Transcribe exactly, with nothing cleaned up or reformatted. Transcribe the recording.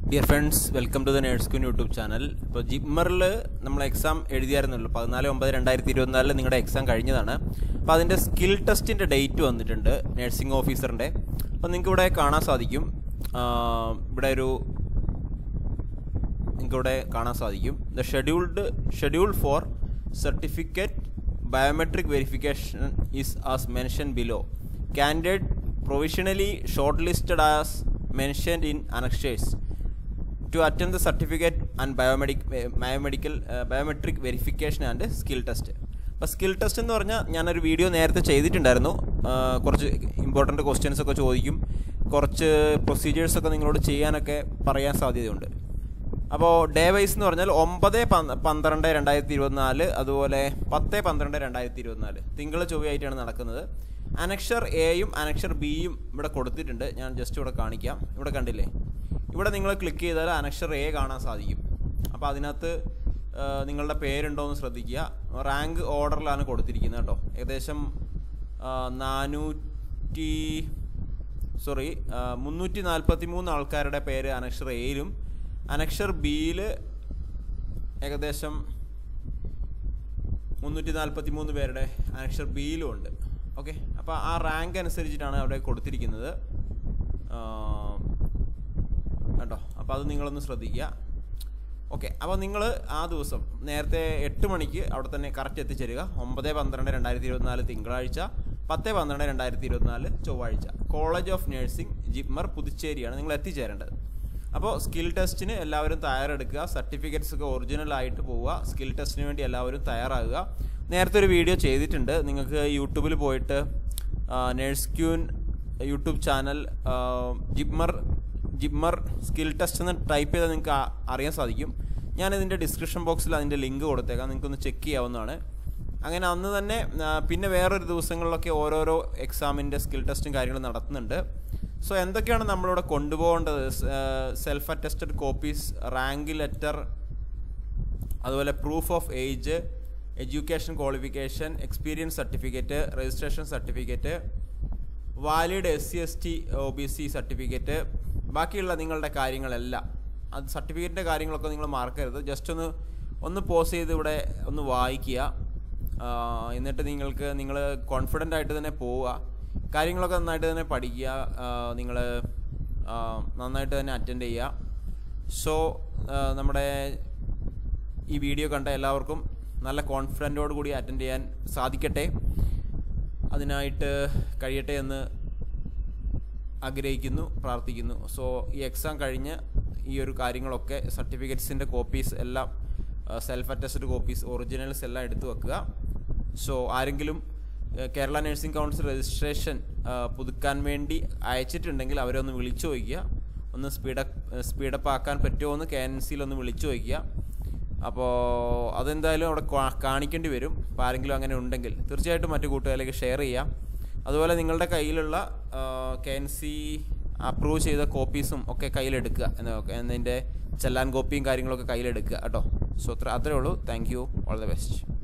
Dear friends, welcome to the Nerdsqueen YouTube channel. ഇപ്പോൾ ജിപ്മറിൽ നമ്മൾ exam എഴുതിയായിരുന്നല്ലോ പതിനാല് ഒമ്പത് രണ്ടായിരത്തി ഇരുപത്തിനാലിൽ നിങ്ങളുടെ എക്സാം കഴിഞ്ഞതാണ്. അപ്പോൾ അതിൻ്റെ സ്കിൽ ടെസ്റ്റിൻ്റെ ഡേറ്റ് വന്നിട്ടുണ്ട് നഴ്സിംഗ് ഓഫീസറിൻ്റെ. അപ്പോൾ നിങ്ങൾക്ക് ഇവിടെ കാണാൻ സാധിക്കും, ഇവിടെ ഒരു നിങ്ങൾക്ക് ഇവിടെ കാണാൻ സാധിക്കും the scheduled schedule for certificate biometric verification is as mention below. Candidate provisionally shortlisted as mentioned in annexures to attend the certificate and biomedic biomedical uh, biometric verification and skill test. അപ്പോൾ skill test എന്ന് പറഞ്ഞാൽ ഞാനൊരു video നേരത്തെ ചെയ്തിട്ടുണ്ടായിരുന്നു. കുറച്ച് important questions ഒക്കെ ചോദിക്കും, കുറച്ച് പ്രൊസീജിയേഴ്സൊക്കെ നിങ്ങളോട് ചെയ്യാനൊക്കെ പറയാൻ സാധ്യതയുണ്ട്. അപ്പോൾ ഡേ വൈസ് എന്ന് പറഞ്ഞാൽ ഒമ്പത് പന്ത്രണ്ട് രണ്ടായിരത്തി ഇരുപത്തിനാല് അതുപോലെ പത്ത് പന്ത്രണ്ട് രണ്ടായിരത്തി ഇരുപത്തിനാല് തിങ്കൾ ചൊവ്വയായിട്ടാണ് നടക്കുന്നത്. അനക്ഷർ എയും അനക്ഷർ ബിയും ഇവിടെ കൊടുത്തിട്ടുണ്ട്. ഞാൻ ജസ്റ്റ് ഇവിടെ കാണിക്കാം. ഇവിടെ കണ്ടില്ലേ, ഇവിടെ നിങ്ങൾ ക്ലിക്ക് ചെയ്താൽ അനക്ഷർ എ കാണാൻ സാധിക്കും. അപ്പോൾ അതിനകത്ത് നിങ്ങളുടെ പേരുണ്ടോ എന്ന് ശ്രദ്ധിക്കുക. റാങ്ക് ഓർഡറിലാണ് കൊടുത്തിരിക്കുന്നത് കേട്ടോ. ഏകദേശം നാനൂറ്റി സോറി മുന്നൂറ്റി നാൽപ്പത്തി മൂന്ന് ആൾക്കാരുടെ പേര് അനക്ഷർ എയിലും അനക്ഷർ ബിയിൽ ഏകദേശം മുന്നൂറ്റി നാൽപ്പത്തി മൂന്ന് പേരുടെ അനക്ഷർ ബിയിലും ഉണ്ട്. ഓക്കെ, അപ്പോൾ ആ റാങ്ക് അനുസരിച്ചിട്ടാണ് അവിടെ കൊടുത്തിരിക്കുന്നത് കേട്ടോ. അപ്പോൾ അത് നിങ്ങളൊന്ന് ശ്രദ്ധിക്കുക. ഓക്കെ, അപ്പോൾ നിങ്ങൾ ആ ദിവസം നേരത്തെ എട്ട് മണിക്ക് അവിടെ തന്നെ കറക്റ്റ് എത്തിച്ചേരുക. ഒമ്പത് പന്ത്രണ്ട് രണ്ടായിരത്തി ഇരുപത്തിനാല് തിങ്കളാഴ്ച, പത്ത് പന്ത്രണ്ട് രണ്ടായിരത്തി ഇരുപത്തിനാല് ചൊവ്വാഴ്ച. കോളേജ് ഓഫ് നഴ്സിംഗ് ജിപ്മർ പുതുച്ചേരിയാണ് നിങ്ങൾ എത്തിച്ചേരേണ്ടത്. അപ്പോൾ സ്കിൽ ടെസ്റ്റിന് എല്ലാവരും തയ്യാറെടുക്കുക. സർട്ടിഫിക്കറ്റ്സ് ഒക്കെ ഒറിജിനലായിട്ട് പോവുക. സ്കിൽ ടെസ്റ്റിന് വേണ്ടി എല്ലാവരും തയ്യാറാകുക. നേരത്തെ ഒരു വീഡിയോ ചെയ്തിട്ടുണ്ട്. നിങ്ങൾക്ക് യൂട്യൂബിൽ പോയിട്ട് Nurse Queen YouTube channel JIPMER JIPMER skill test എന്ന് ടൈപ്പ് ചെയ്താൽ നിങ്ങൾക്ക് അറിയാൻ സാധിക്കും. ഞാനിതിൻ്റെ ഡിസ്ക്രിപ്ഷൻ ബോക്സിൽ അതിൻ്റെ ലിങ്ക് കൊടുത്തേക്കാം, നിങ്ങൾക്കൊന്ന് ചെക്ക് ചെയ്യാവുന്നതാണ്. അങ്ങനെ അന്ന് തന്നെ പിന്നെ വേറൊരു ദിവസങ്ങളിലൊക്കെ ഓരോരോ എക്സാമിൻ്റെ സ്കിൽ ടെസ്റ്റും കാര്യങ്ങളും നടത്തുന്നുണ്ട്. സോ എന്തൊക്കെയാണ് നമ്മളിവിടെ കൊണ്ടുപോകേണ്ടത്? Self attested copies, rank letter, അതുപോലെ proof of age, education qualification, experience certificate, registration certificate, valid S C S T O B C certificate, ബാക്കിയുള്ള നിങ്ങളുടെ കാര്യങ്ങളെല്ലാം. അത് സർട്ടിഫിക്കറ്റിൻ്റെ കാര്യങ്ങളൊക്കെ നിങ്ങൾ മറക്കരുത്. ജസ്റ്റ് ഒന്ന് ഒന്ന് പോസ് ചെയ്ത് ഇവിടെ ഒന്ന് വായിക്കുക. എന്നിട്ട് നിങ്ങൾക്ക് നിങ്ങൾ കോൺഫിഡൻ്റ് ആയിട്ട് തന്നെ പോവുക. കാര്യങ്ങളൊക്കെ നന്നായിട്ട് തന്നെ പഠിക്കുക. നിങ്ങൾ നന്നായിട്ട് തന്നെ അറ്റൻഡ് ചെയ്യുക. സോ നമ്മുടെ ഈ വീഡിയോ കണ്ട എല്ലാവർക്കും നല്ല കോൺഫിഡൻറ്റോട് കൂടി അറ്റൻഡ് ചെയ്യാൻ സാധിക്കട്ടെ, അതിനായിട്ട് കഴിയട്ടെ എന്ന് ആഗ്രഹിക്കുന്നു, പ്രാർത്ഥിക്കുന്നു. സോ ഈ എക്സാം കഴിഞ്ഞ് ഈ ഒരു കാര്യങ്ങളൊക്കെ സർട്ടിഫിക്കറ്റ്സിൻ്റെ കോപ്പീസ് എല്ലാം, സെൽഫ് അറ്റസ്റ്റഡ് കോപ്പീസ്, ഒറിജിനൽസ് എല്ലാം എടുത്തു വെക്കുക. സോ ആരെങ്കിലും കേരള നഴ്സിംഗ് കൗൺസിൽ രജിസ്ട്രേഷൻ പുതുക്കാൻ വേണ്ടി അയച്ചിട്ടുണ്ടെങ്കിൽ അവരെ ഒന്ന് വിളിച്ചു ചോദിക്കുക. ഒന്ന് സ്പീഡപ്പ് സ്പീഡപ്പ് ആക്കാൻ പറ്റുമോ എന്ന് കെ എൻ സിയിൽ ഒന്ന് വിളിച്ചു ചോദിക്കുക. അപ്പോൾ അതെന്തായാലും അവിടെ കാണിക്കേണ്ടി വരും. അപ്പോൾ ആരെങ്കിലും അങ്ങനെ ഉണ്ടെങ്കിൽ തീർച്ചയായിട്ടും മറ്റു കൂട്ടുകാരിലേക്ക് ഷെയർ ചെയ്യാം. അതുപോലെ നിങ്ങളുടെ കയ്യിലുള്ള കെ എൻ സി അപ്രൂവ് ചെയ്ത കോപ്പീസും ഒക്കെ കയ്യിലെടുക്കുക. എന്നതിൻ്റെ ചെല്ലാൻ കോപ്പിയും കാര്യങ്ങളൊക്കെ കയ്യിലെടുക്കുക കേട്ടോ. സോ അത്ര അത്രേ ഉള്ളൂ. Thank you, all the best.